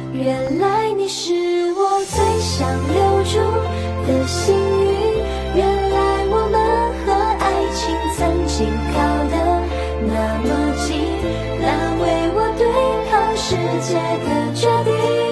原来你是我最想留住的幸运，原来我们和爱情曾经靠得那么近，那为我对抗世界的决定。